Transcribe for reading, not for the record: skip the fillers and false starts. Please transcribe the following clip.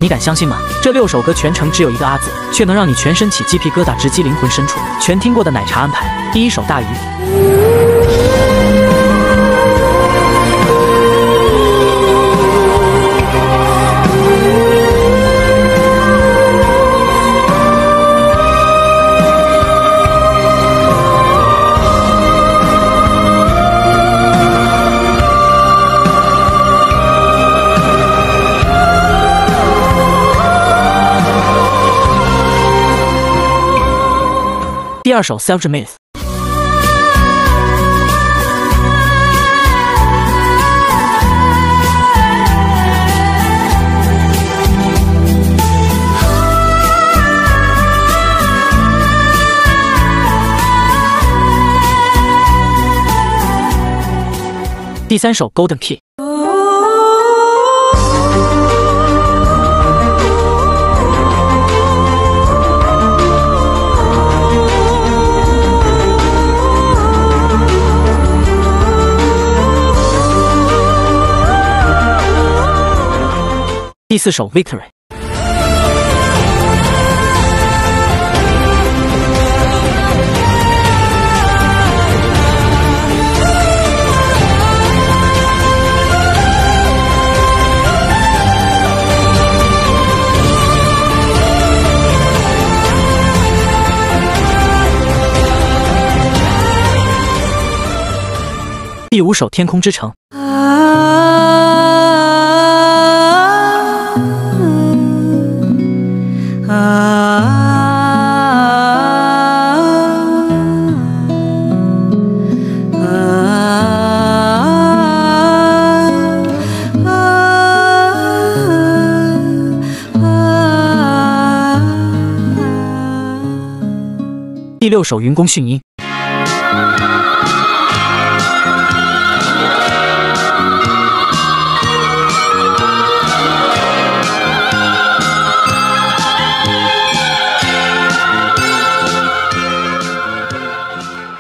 你敢相信吗？这6首歌全程只有一个阿字，却能让你全身起鸡皮疙瘩，直击灵魂深处。全听过的奶茶安排，第1首大鱼。第2首 Self Myth。第3首 Golden Key。第4首 Victory。第5首天空之城。第6首云宫迅音。